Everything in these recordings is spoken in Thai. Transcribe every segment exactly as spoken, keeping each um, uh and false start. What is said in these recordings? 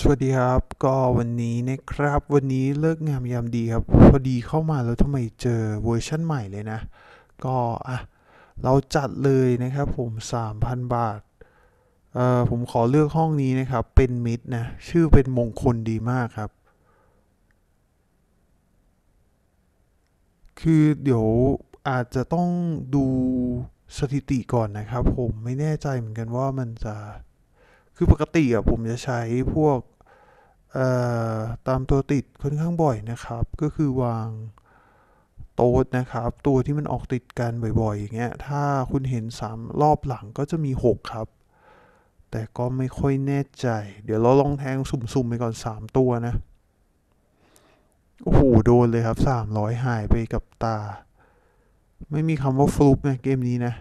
สวัสดีครับก็วันนี้นะครับวันนี้เลิกงามยามดีครับพอดีเข้ามาแล้วทำไมเจอเวอร์ชั่นใหม่เลยนะก็อ่ะเราจัดเลยนะครับผมสามพันบาทเอ่อผมขอเลือกห้องนี้นะครับเป็นมิดนะชื่อเป็นมงคลดีมากครับคือเดี๋ยวอาจจะต้องดูสถิติก่อนนะครับผมไม่แน่ใจเหมือนกันว่ามันจะคือปกติอะผมจะใช้พวก เอ่อตามตัวติดค่อนข้างบ่อยนะครับก็คือวางโต๊ดนะครับตัวที่มันออกติดกันบ่อยๆอย่างเงี้ยถ้าคุณเห็นสามรอบหลังก็จะมีหกครับแต่ก็ไม่ค่อยแน่ใจเดี๋ยวเราลองแทงสุ่มๆไปก่อนสามตัวนะโอ้โหโดนเลยครับสามร้อยหายไปกับตาไม่มีคำว่าฟลุกนะเกมนี้นะ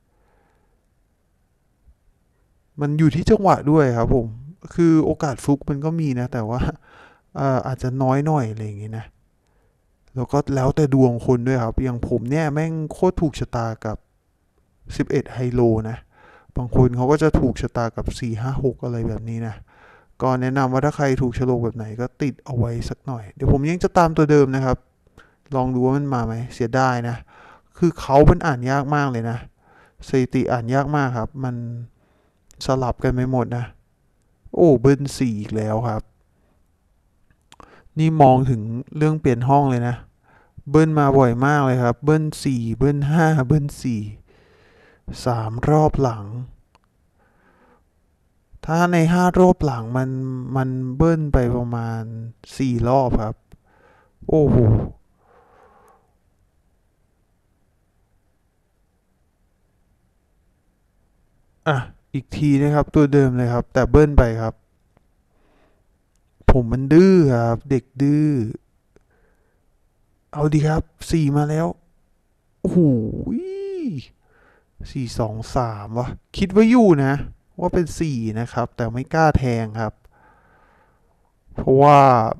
มันอยู่ที่จังหวะด้วยครับผมคือโอกาสฟลุกมันก็มีนะแต่ว่าเอ่ออาจจะน้อยหน่อยอะไรอย่างงี้นะ แล้วก็แล้วแต่ดวงคนด้วยครับอย่างผมเนี่ยแม่งโคตรถูกชะตากับสิบเอ็ดไฮโลนะบางคนเขาก็จะถูกชะตากับสี่ ห้า หกอะไรแบบนี้นะก็แนะนำว่าถ้าใครถูกโฉลกแบบไหนก็ติดเอาไว้สักหน่อยเดี๋ยวผมยังจะตามตัวเดิมนะครับลองดูว่ามันมาไหมเสียดายนะคือเขาเป็นอ่านยากมากเลยนะสถิติอ่านยากมากครับมันสลับกันไปหมดนะโอ้เบิ้ลสี่อีกแล้วครับนี่มองถึงเรื่องเปลี่ยนห้องเลยนะ เบิ้ลมาบ่อยมากเลยครับเบิ้ลสี่เบิ้ลห้าเบิ้ลสี่สามรอบหลังถ้าในห้ารอบหลังมันมันเบิ้ลไปประมาณสี่รอบครับโอ้โหอ่ะอีกทีนะครับตัวเดิมเลยครับแต่เบิ้ลไปครับผมมันดื้อครับเด็กดื้อเอาดีครับสี่มาแล้วโอ้โหสี่สองสามวะคิดว่าอยู่นะว่าเป็นสี่นะครับแต่ไม่กล้าแทงครับเพราะว่า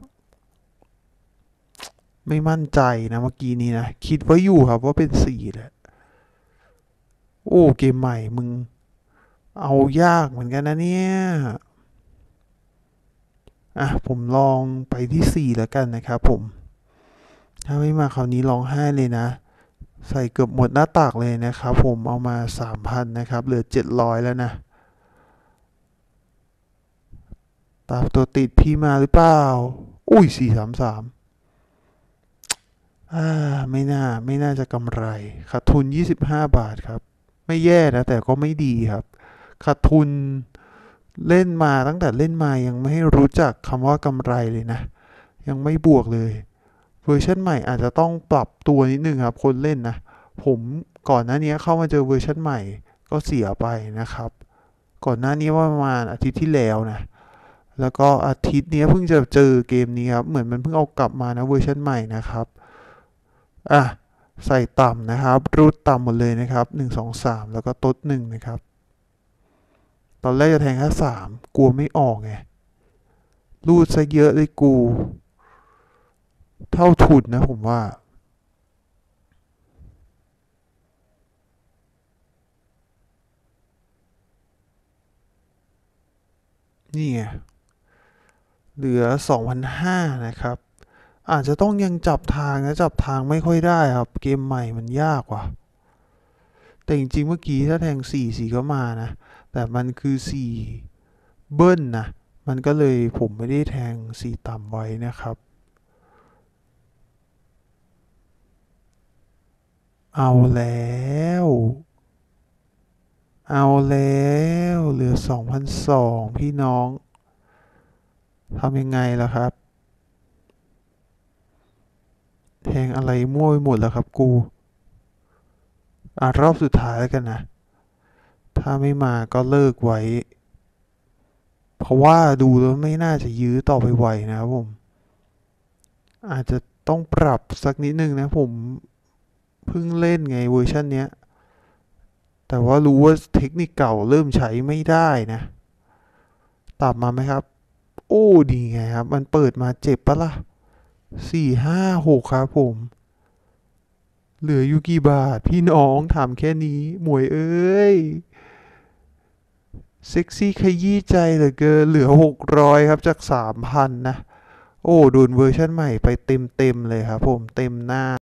ไม่มั่นใจนะเมื่อกี้นี้นะคิดว่าอยู่ครับว่าเป็นสี่แหละโอ้เกมใหม่มึงเอายากเหมือนกันนะเนี่ยอ่ะผมลองไปที่สี่แล้วกันนะครับผมถ้าไม่มาคราวนี้ร้องไห้เลยนะใส่เกือบหมดหน้าตากเลยนะครับผมเอามาสามพันนะครับเหลือเจ็ดร้อยแล้วนะตามตัวติดพี่มาหรือเปล่าอุ้ยสี่สามสามอ่าไม่น่าไม่น่าจะกำไรขาดทุนยี่สิบห้าบาทครับไม่แย่นะแต่ก็ไม่ดีครับขาดทุน เล่นมาตั้งแต่เล่นมายังไม่รู้จักคำว่ากำไรเลยนะยังไม่บวกเลยเวอร์ชันใหม่อาจจะต้องปรับตัวนิดนึงครับคนเล่นนะผมก่อนหน้านี้เข้ามาเจอเวอร์ชันใหม่ก็เสียไปนะครับก่อนหน้านี้ว่าประมาณอาทิตย์ที่แล้วนะแล้วก็อาทิตย์นี้เพิ่งจะเจอเกมนี้ครับเหมือนมันเพิ่งเอากลับมานะเวอร์ชันใหม่นะครับอ่ะใส่ต่ำนะครับรูดต่ำหมดเลยนะครับหนึ่งสองสามแล้วก็ต๊ดหนึ่งนะครับตอนแรกจะแทงแค่สามกลัวไม่ออกไง รูดซะเยอะเลยกูเท่าทุนนะผมว่านี่ไงเหลือสองพันห้าร้อยนะครับอาจจะต้องยังจับทางนะจับทางไม่ค่อยได้ครับเกมใหม่มันยากว่ะแต่จริงๆเมื่อกี้ถ้าแทงสี่สี่ก็มานะแต่มันคือสี่เบิ้ลนะมันก็เลยผมไม่ได้แทงสี่ต่ำไว้นะครับเอาแล้วเอาแล้วเหลือสองพันสองร้อยพี่น้องทำยังไงล่ะครับ แทงอะไรมั่วไปหมดแล้วครับกูอ่ะรอบสุดท้ายแล้วกันนะถ้าไม่มาก็เลิกไว้เพราะว่าดูแล้วไม่น่าจะยื้อต่อไปไหวนะครับผมอาจจะต้องปรับสักนิดนึงนะผมเพิ่งเล่นไงเวอร์ชันเนี้ยแต่ว่ารู้ว่าเทคนิคเก่าเริ่มใช้ไม่ได้นะตามมาไหมครับโอ้ดีไงครับมันเปิดมาเจ็บปะล่ะสี่ห้าหกครับผมเหลืออยู่กี่บาทพี่น้องถามแค่นี้หมวยเอ้ยเซ็กซี่ขยี้ใจเหลือเกินเหลือหกร้อยครับจากสามพันนะโอ้โดนเวอร์ชันใหม่ไปเต็มเต็มเลยครับผมเต็มหน้า